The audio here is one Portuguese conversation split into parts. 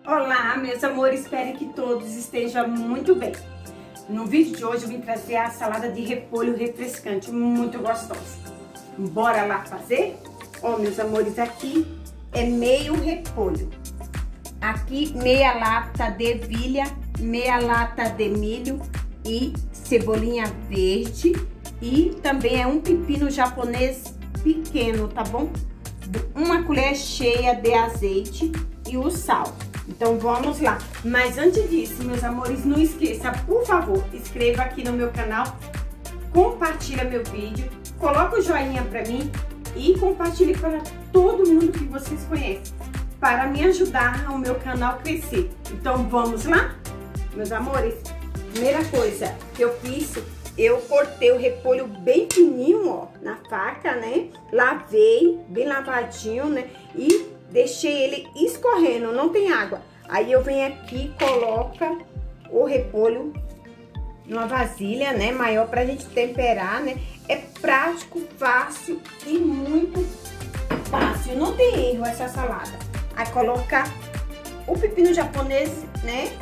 Olá, meus amores, espero que todos estejam muito bem. No vídeo de hoje eu vim trazer a salada de repolho refrescante, muito gostosa. Bora lá fazer? Ó, meus amores, aqui é meio repolho. Aqui meia lata de ervilha, meia lata de milho e cebolinha verde. E também é um pepino japonês pequeno, tá bom? Uma colher cheia de azeite e o sal. Então vamos lá. Mas antes disso, meus amores, não esqueça, por favor, inscreva aqui no meu canal, compartilha meu vídeo, coloca o joinha pra mim e compartilhe para todo mundo que vocês conhecem, para me ajudar o meu canal crescer. Então vamos lá? Meus amores, primeira coisa que eu fiz, eu cortei o repolho bem fininho, ó, na faca, né? Lavei, bem lavadinho, né? E deixei ele escorrendo, não tem água. Aí eu venho aqui, coloca o repolho numa vasilha, né, maior pra gente temperar, né? É prático, fácil e muito fácil. Não tem erro essa salada. Aí coloca o pepino japonês, né?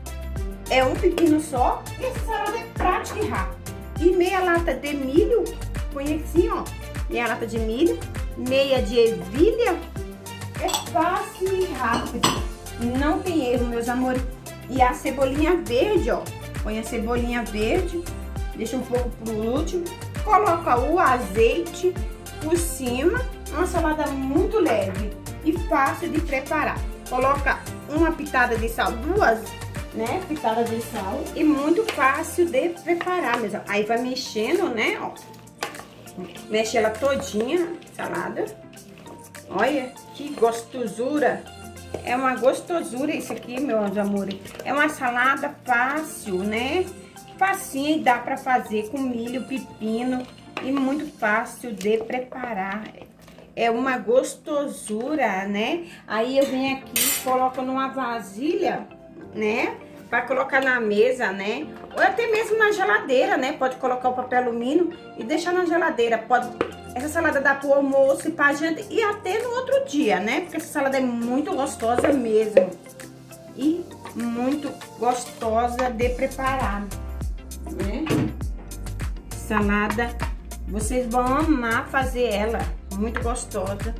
É um pepino só. E essa salada é prática e rápida. E meia lata de milho, põe assim, ó. Meia lata de milho, meia de ervilha. É fácil e rápido, não tem erro, meus amores. E a cebolinha verde, ó, põe a cebolinha verde, deixa um pouco pro último, coloca o azeite por cima, uma salada muito leve e fácil de preparar. Coloca uma pitada de sal, duas, né, pitadas de sal e muito fácil de preparar, meus amores. Aí vai mexendo, né, ó, mexe ela todinha, salada. Olha que gostosura, é uma gostosura isso aqui, meus amores. É uma salada fácil, né? Facinha e dá pra fazer com milho, pepino e muito fácil de preparar. É uma gostosura, né? Aí eu venho aqui, coloco numa vasilha, né? Pra colocar na mesa, né? Ou até mesmo na geladeira, né? Pode colocar o papel alumínio e deixar na geladeira. Pode... Essa salada dá pro almoço e pra janta e até no outro dia, né? Porque essa salada é muito gostosa mesmo. E muito gostosa de preparar, né? Salada, vocês vão amar fazer ela. Muito gostosa.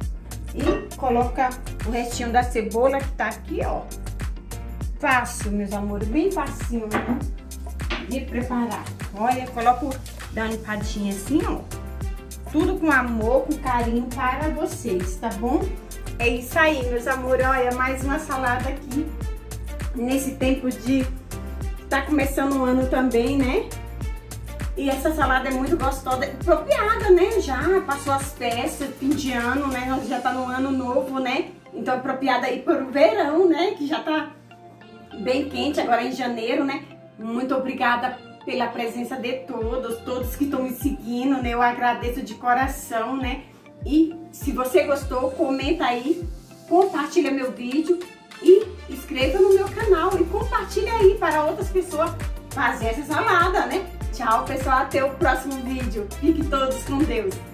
E coloca o restinho da cebola que tá aqui, ó. Fácil, meus amores, bem facinho de preparar. Olha, coloco, dá uma limpadinha assim, ó. Tudo com amor, com carinho para vocês, tá bom? É isso aí, meus amores. Olha, mais uma salada aqui. Nesse tempo de... Tá começando o ano também, né? E essa salada é muito gostosa. Apropriada, né? Já passou as festas, fim de ano, né? Já tá no ano novo, né? Então, apropriada aí para o verão, né? Que já tá bem quente agora em janeiro, né? Muito obrigada pela presença de todos que estão me seguindo, né? Eu agradeço de coração, né? E se você gostou, comenta aí, compartilha meu vídeo e inscreva no meu canal e compartilha aí para outras pessoas fazer essa salada, né? Tchau, pessoal, até o próximo vídeo. Fiquem todos com Deus.